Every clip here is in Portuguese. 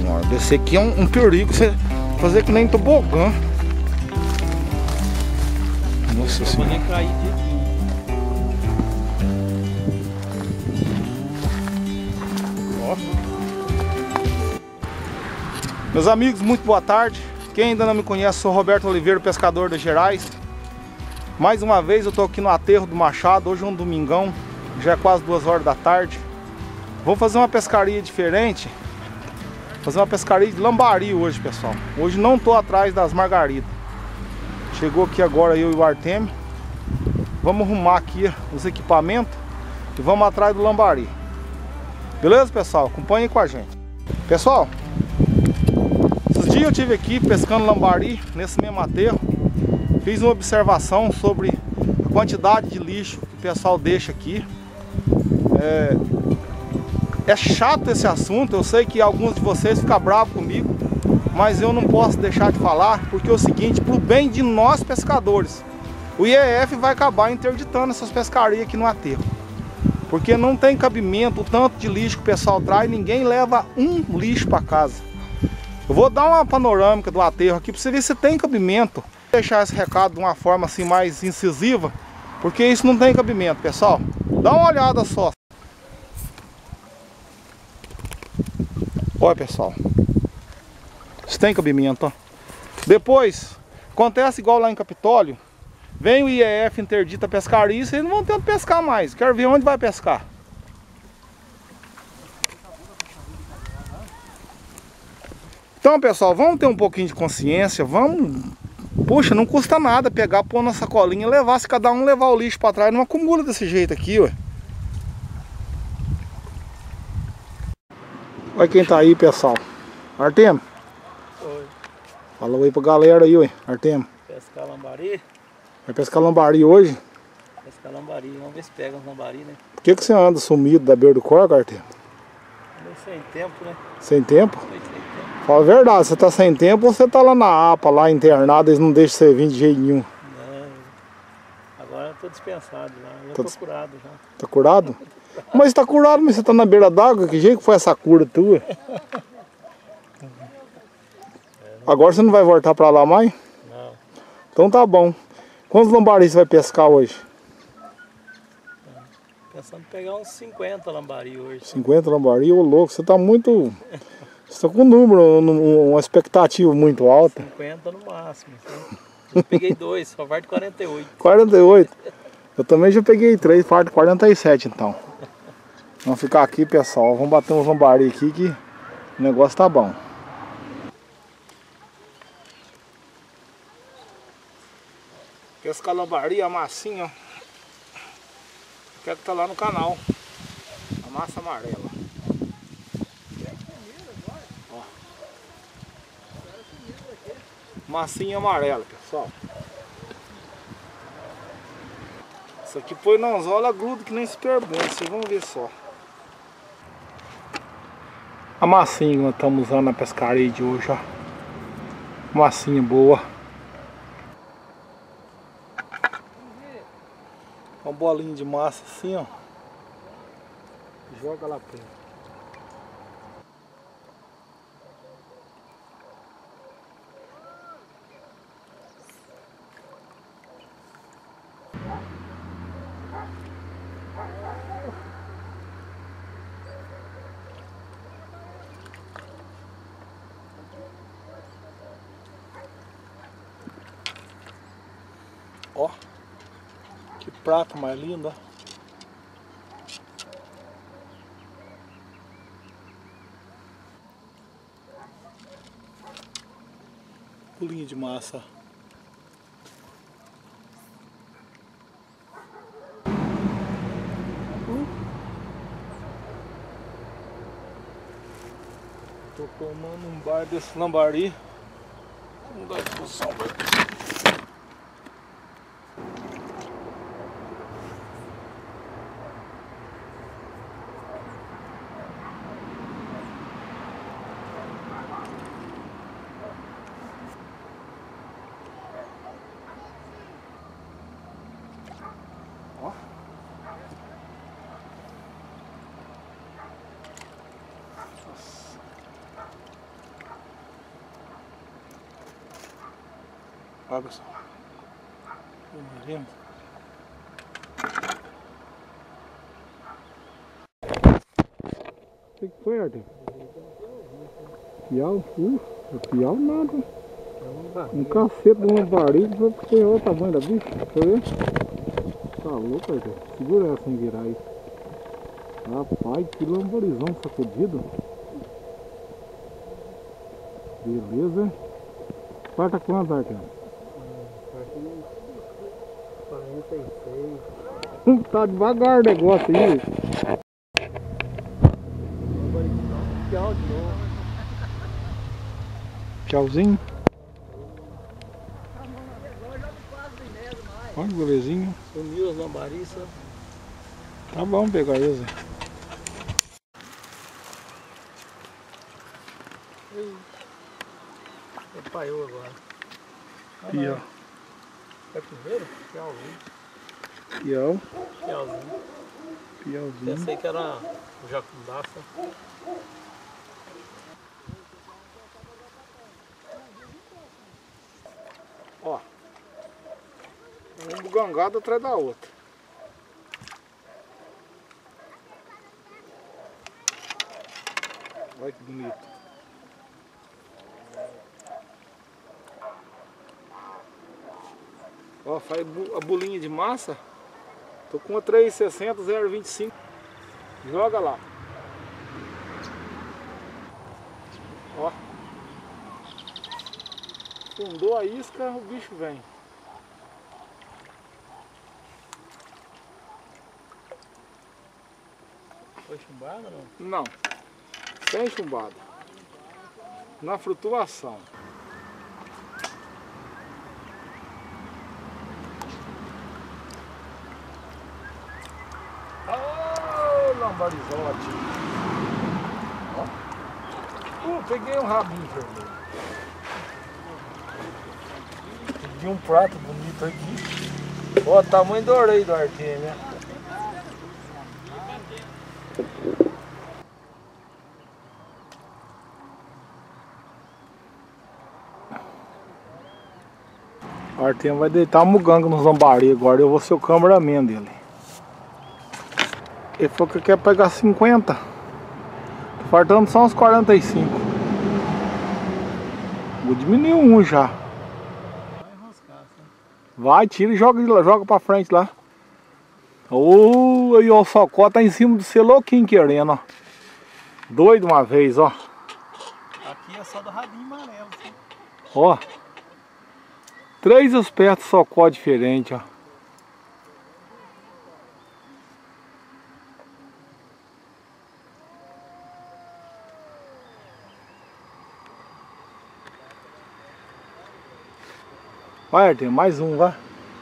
senhora, descer aqui é um perigo, você fazer que nem tobogã. Nossa senhora. Nem cair de aqui. Ó. Meus amigos, muito boa tarde. Quem ainda não me conhece, sou Roberto Oliveira, pescador das Gerais. Mais uma vez eu tô aqui no aterro do Machado. Hoje é um domingão, já é quase 2 horas da tarde. Vou fazer uma pescaria diferente. Fazer uma pescaria de lambari hoje, pessoal. Hoje não tô atrás das margaridas. Chegou aqui agora eu e o Artemio. Vamos arrumar aqui os equipamentos e vamos atrás do lambari. Beleza, pessoal? Acompanhem com a gente. Pessoal, esses dias eu estive aqui pescando lambari nesse mesmo aterro. Fiz uma observação sobre a quantidade de lixo que o pessoal deixa aqui. É chato esse assunto, eu sei que alguns de vocês ficam bravos comigo, mas eu não posso deixar de falar, porque é o seguinte, pro bem de nós pescadores, o IEF vai acabar interditando essas pescarias aqui no aterro. Porque não tem cabimento o tanto de lixo que o pessoal traz, ninguém leva um lixo para casa. Eu vou dar uma panorâmica do aterro aqui para você ver se tem cabimento. Vou deixar esse recado de uma forma assim mais incisiva, porque isso não tem cabimento, pessoal. Dá uma olhada só. Olha, pessoal, isso tem cabimento, ó. Depois, acontece igual lá em Capitólio. Vem o IEF, interdita a pescaria e vocês não vão ter onde pescar mais. Quero ver onde vai pescar. Então, pessoal, vamos ter um pouquinho de consciência. Vamos... Poxa, não custa nada pegar, pôr na sacolinha e levar. Se cada um levar o lixo para trás, não acumula desse jeito aqui, ué. Olha quem tá aí, pessoal. Artemio. Oi. Fala aí pra galera aí, ué. Artemio. Pescar lambari? Vai pescar lambari hoje? Pescar lambari, vamos ver se pega uns lambari, né? Por que você anda sumido da beira do corpo, Artemio? Andei sem tempo, né? Sem tempo? Andei sem tempo. Fala a verdade, você tá sem tempo ou você tá lá na APA, lá internado, eles não deixam você vir de jeito nenhum? Não, agora eu tô dispensado já, Tô tô curado já. Tá curado? Mas tá curado, mas você tá na beira d'água, que jeito que foi essa cura tua? Agora você não vai voltar pra lá mais? Não. Então tá bom. Quantos lambari você vai pescar hoje? Pensando em pegar uns 50 lambari hoje. 50 lambari? Ô louco, você tá muito... Você tá com um número, uma expectativa muito alta. 50 no máximo. Né? Eu peguei 2, só vai de 48. 48? Eu também já peguei 3, farto 47 então. Vamos ficar aqui, pessoal. Vamos bater uns lambari aqui que o negócio tá bom. Pescar lambari, a massinha, ó. Quero que tá lá no canal. A massa amarela. Ó. Massinha amarela, pessoal. Isso aqui põe no anzol, ela gruda que nem super bom. Vocês vão ver só. A massinha que nós estamos usando na pescaria de hoje, ó. Massinha boa. Uma bolinha de massa assim, ó. Joga lá pra ele. Ó, que prato mais lindo, ó. Bolinha de massa. Tô tomando um bar desse lambari. Vamos dar expulsão pra ele. Olha, pessoal. Vendo? O que foi, Arthur? Piau? Piau nada. Um cacete de uma barriga pra você olhar o tamanho da bicha. Deixa eu ver. Tá louco, Arthur. Segura ela sem virar aí. Rapaz, que lamborizão sacudido. Beleza. Quarta quanto, Arthur? 46. Tá devagar o negócio aí. Tchau de novo. Tchauzinho. Olha que belezinha. Sumiu as lambariças. Tá bom pegar eles. Paiou agora. Aqui, ó. É primeiro? Piauzinho. Piau. Piauzinho. Piauzinho. Pensei que era o jacundaça. Ó. Um bugangado atrás da outra. Olha que bonito. Ó, faz a bolinha de massa. Tô com uma 360 0,25. Joga lá. Ó. Fundou a isca, o bicho vem. Foi chumbada ou não? Não. Sem chumbada. Na flutuação. Lambarizote. Peguei um rabinho vermelho. Peguei um prato bonito aqui. Ó, tamanho da orelha do Artêmia. O Artêmia vai deitar muganga no lambari agora. Eu vou ser o cameraman dele. Ele falou que quer pegar 50. Tô faltando só uns 45. Vou diminuir um já. Vai enroscar, assim. Vai, tira e joga pra frente lá. Aí ó, o socó tá em cima do seu louquinho querendo, ó. Doido uma vez, ó. Aqui é só do rabinho amarelo, assim. Ó. 3 aspectos socó diferente, ó. Vai, Arthur, mais um, vai.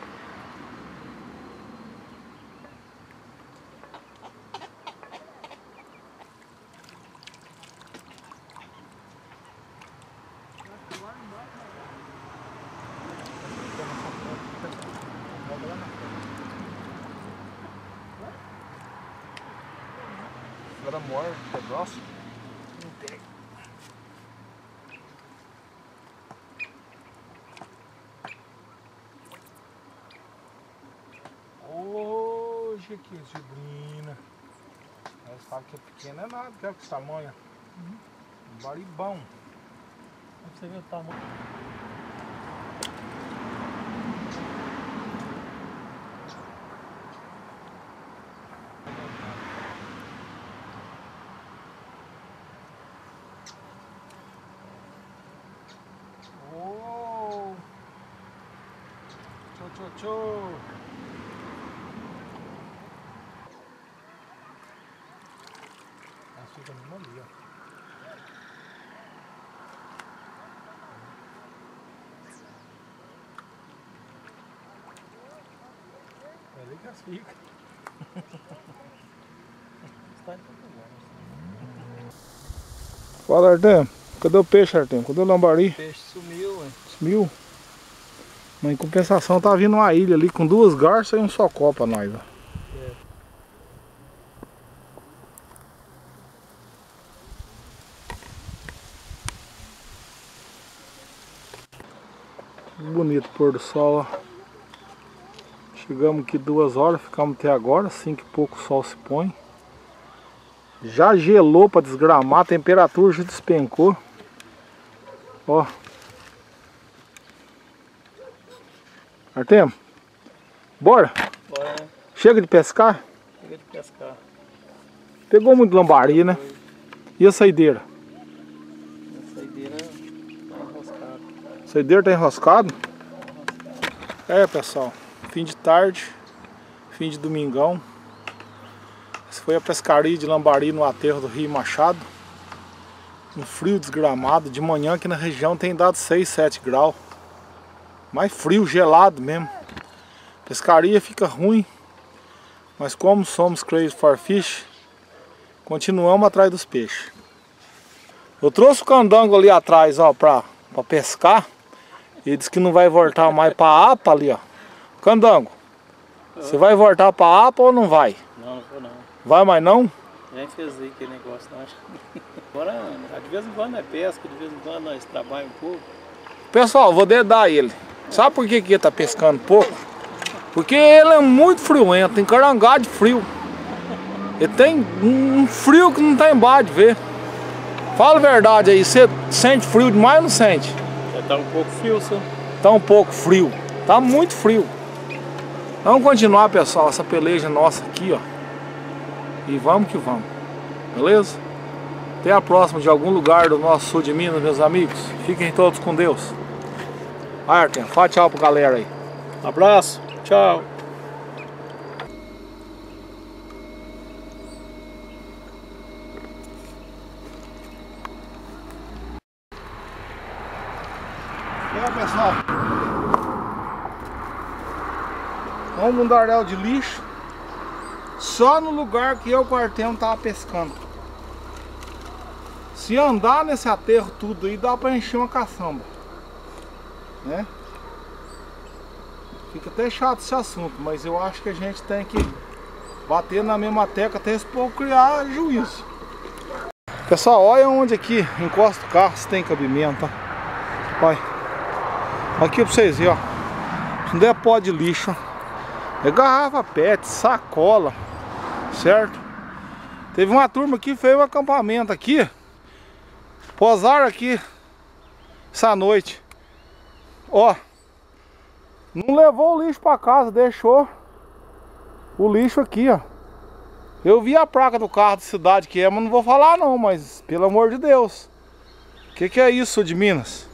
Agora more, é grosso. Hoje aqui, Gibrina. Eles falam que é pequeno, é nada, que é esse tamanho. Um baribão. Pra você ver o tamanho. Oh! Tchô, tchô, tchô! Fica no ali, ó. É ali que elas ficam. Fala, Artem. Cadê o peixe, Artem? Cadê o lambari? O peixe sumiu, ué. Sumiu? Mas em compensação tá vindo uma ilha ali com 2 garças e um socó pra nós, ó. Bonito pôr do sol, ó. Chegamos aqui 2 horas, ficamos até agora, assim que pouco o sol se põe. Já gelou para desgramar, a temperatura já despencou. Ó. Artemio, bora? Bora, né? Chega de pescar? Chega de pescar. Pegou muito lambari, né? E a saideira? A saideira tá enroscada. A saideira tá enroscado? É, pessoal, fim de tarde, fim de domingão. Essa foi a pescaria de lambari no aterro do Rio Machado. Um frio desgramado, de manhã aqui na região tem dado 6, 7 graus. Mais frio, gelado mesmo. Pescaria fica ruim, mas como somos crazy for fish, continuamos atrás dos peixes. Eu trouxe o candango ali atrás, ó, pra pescar. Ele disse que não vai voltar mais pra APA ali, ó. Candango, você vai voltar pra APA ou não vai? Não, não vou não. Vai mais não? Nem fez aí aquele negócio, não. Acho. Agora, de vez em quando é pesca, de vez em quando nós trabalhamos um pouco. Pessoal, vou dedar ele. Sabe por que ele tá pescando pouco? Porque ele é muito friolento, tem carangá de frio. Ele tem um frio que não tá embaixo de ver. Fala a verdade aí, você sente frio demais ou não sente? Tá um pouco frio, senhor. Tá um pouco frio, tá muito frio. Vamos continuar, pessoal, essa peleja nossa aqui, ó. E vamos que vamos, beleza? Até a próxima de algum lugar do nosso sul de Minas, meus amigos. Fiquem todos com Deus. Artem, fala tchau pra galera aí. Abraço, tchau. Pessoal, um mundaréu de lixo só no lugar que eu e o Artemio tava pescando. Se andar nesse aterro tudo aí, dá pra encher uma caçamba, né? Fica até chato esse assunto, mas eu acho que a gente tem que bater na mesma tecla até esse povo criar juízo. Pessoal, olha onde aqui encosta o carro, se tem cabimento, ó. Olha. Aqui pra vocês verem, ó. Se não der pó de lixo, é garrafa PET, sacola, certo? Teve uma turma que fez um acampamento aqui, posaram aqui essa noite. Ó, não levou o lixo pra casa, deixou o lixo aqui, ó. Eu vi a placa do carro de cidade que é, mas não vou falar não, mas pelo amor de Deus. Que é isso, sul de Minas?